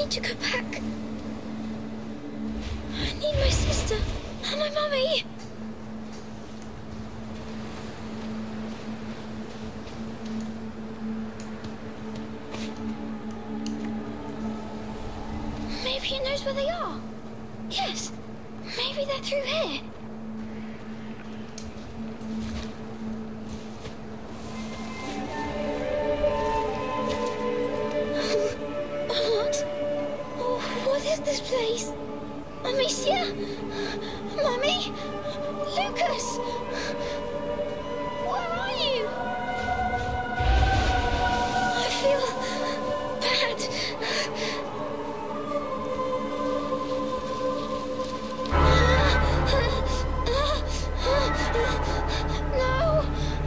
need to go back. I need my sister and my mummy. Maybe he knows where they are. Yes, maybe they're through here. What is this place? Amicia? Mummy? Lucas? Where are you? I feel bad. No.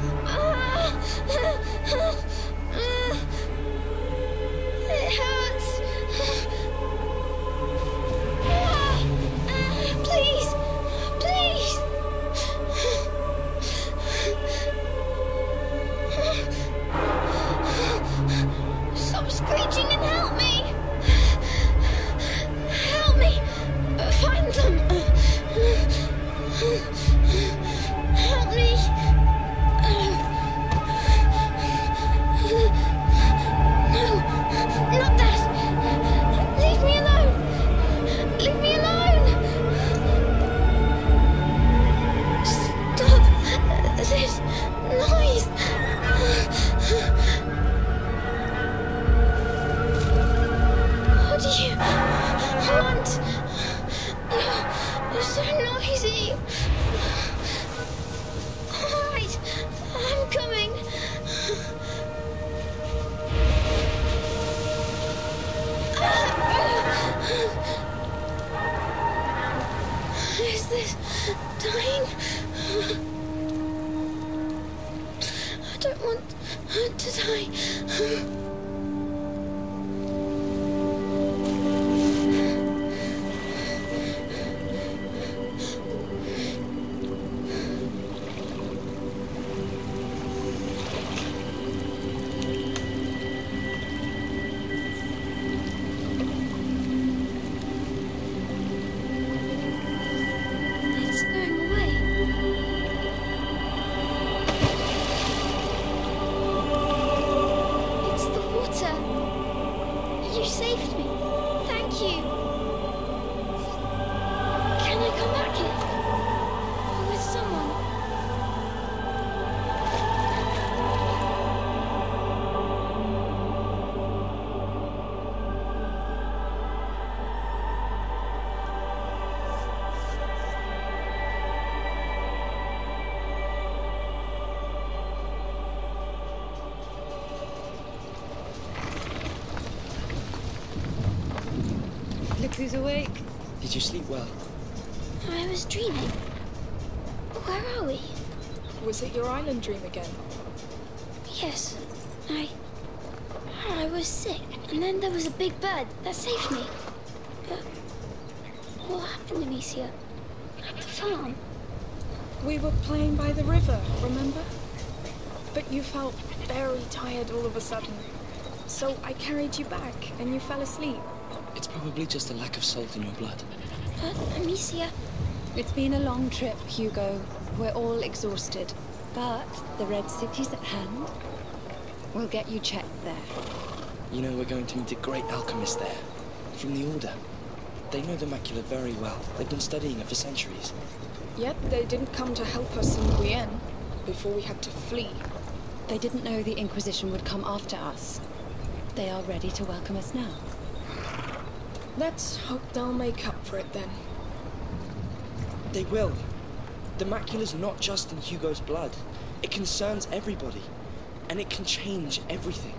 It hurts. Please, please. Stop screeching and help me. Help me find them. Help me. No, not that. Leave me alone. Leave me alone. Stop this noise. What do you want? You're so noisy. All right, I'm coming. Is this dying? I don't want to die. It's going away. It's the water. You saved me. Thank you. Can I come back here? With someone? Look who's awake. Did you sleep well? I was dreaming. Where are we? Was it your island dream again? Yes. I was sick, and then there was a big bird that saved me. But what happened, Amicia? At the farm? We were playing by the river, remember? But you felt very tired all of a sudden. So I carried you back, and you fell asleep. It's probably just a lack of salt in your blood. But, Amicia... It's been a long trip, Hugo. We're all exhausted. But the Red City's at hand. We'll get you checked there. You know, we're going to meet a great alchemist there. From the Order. They know the macula very well. They've been studying it for centuries. Yet they didn't come to help us in Guyenne before we had to flee. They didn't know the Inquisition would come after us. They are ready to welcome us now. Let's hope they'll make up for it then. They will. The macula's not just in Hugo's blood. It concerns everybody. And it can change everything.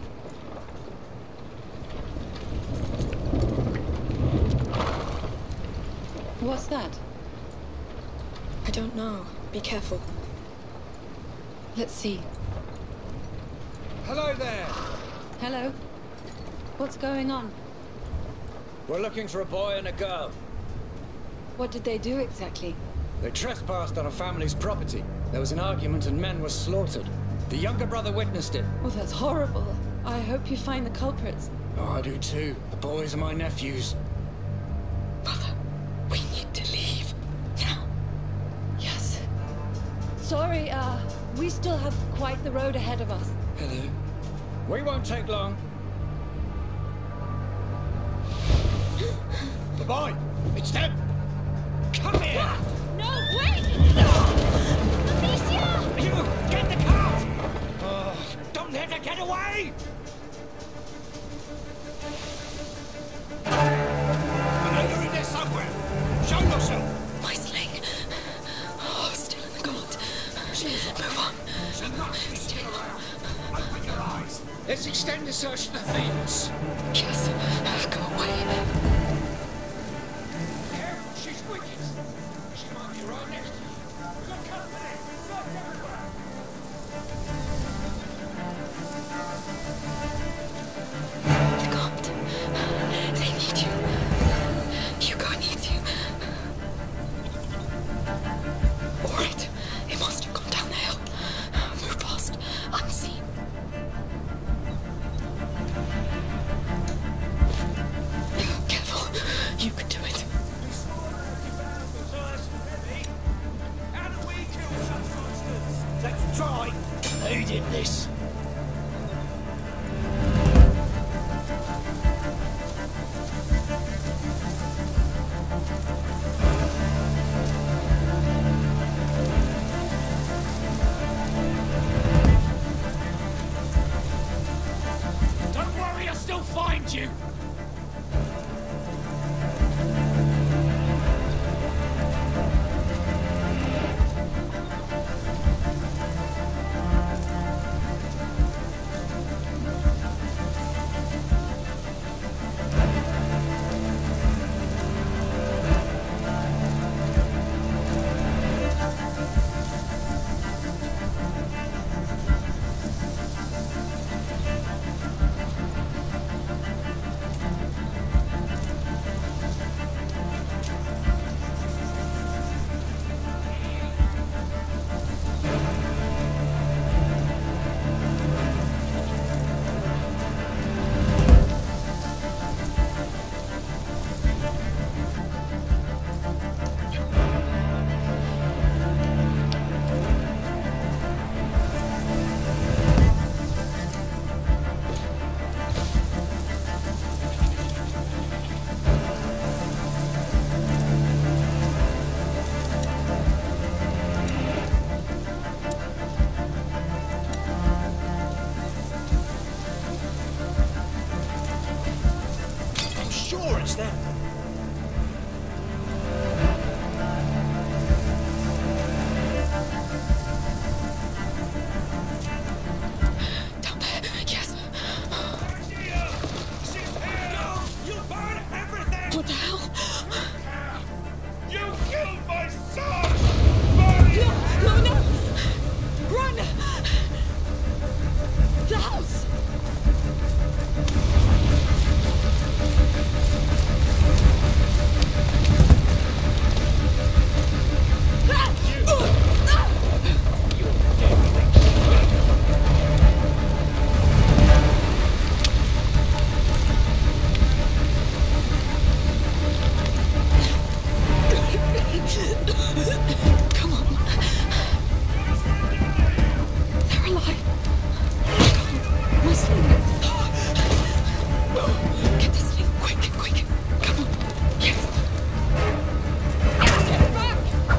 What's that? I don't know. Be careful. Let's see. Hello there! Hello? What's going on? We're looking for a boy and a girl. What did they do exactly? They trespassed on a family's property. There was an argument and men were slaughtered. The younger brother witnessed it. Oh, that's horrible. I hope you find the culprits. Oh, I do too. The boys are my nephews. Mother, we need to leave. Now. Yes. Sorry, we still have quite the road ahead of us. Hello. We won't take long. Goodbye. It's them. Come here. No, wait! Amicia! You get the cart. Don't let her get away. I know you're in there somewhere. Show yourself. My sling. Oh, still in the cart. Move on. Stay around. Open your eyes. Let's extend the search to the fields. Yes. Go away. Careful, she's wicked. She might be right next to you. We've got company. Look everywhere. You can't. They need you. Hugo needs you. All right. It must have gone down the hill. Move fast. Unseen. Careful. You can do it. How do we kill such monsters? Let's try. Who did this? Don't worry, I'll still find you. I'm sure it's them. Down there. Yes. She's here! You burn everything! What the hell? You killed my son! Burn it! No! Run! The house! Come on. They're alive. My sling. Get the sling. Quick. Come on. Yes. Get back.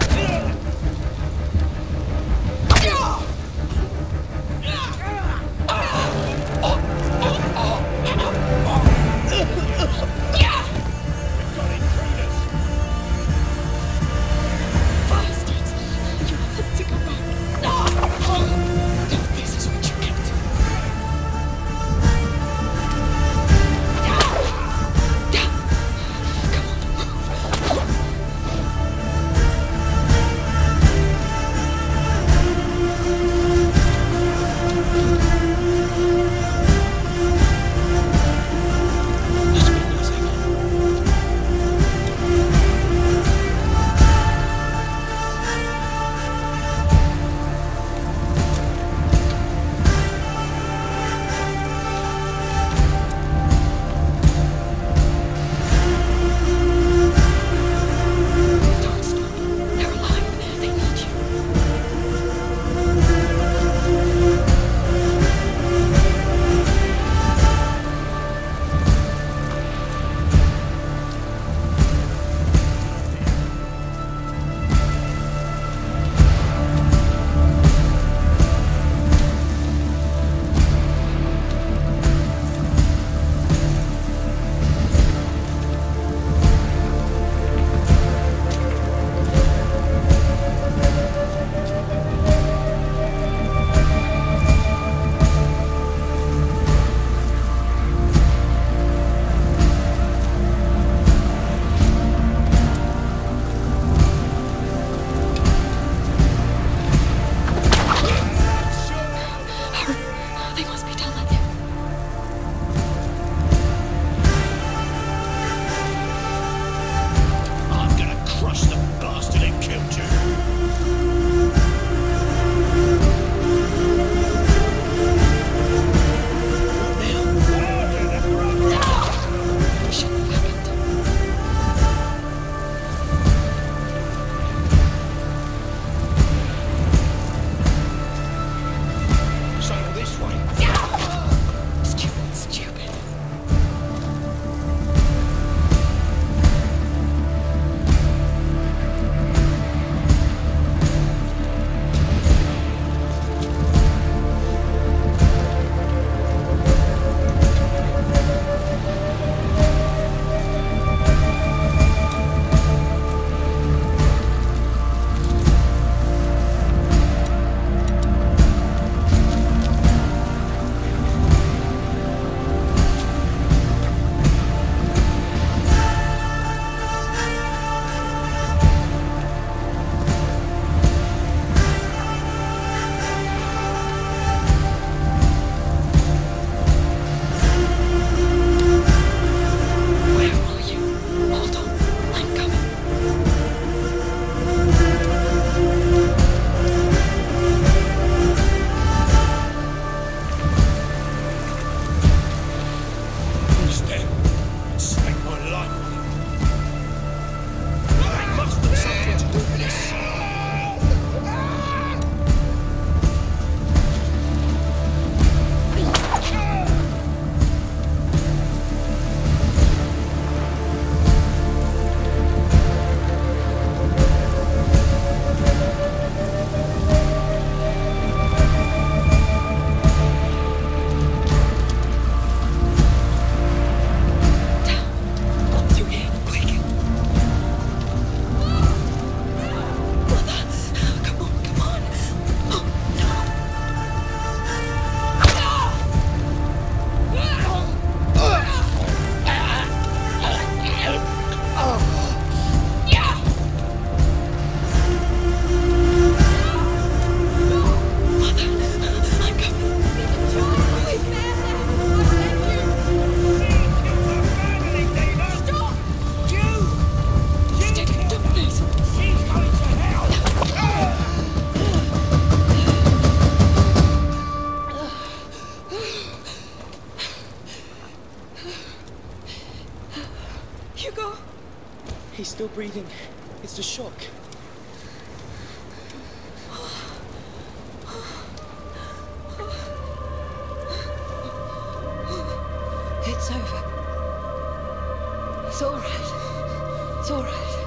Bastards. You have to come back. This is what you get. breathing. It's the shock. It's over. It's all right. It's all right.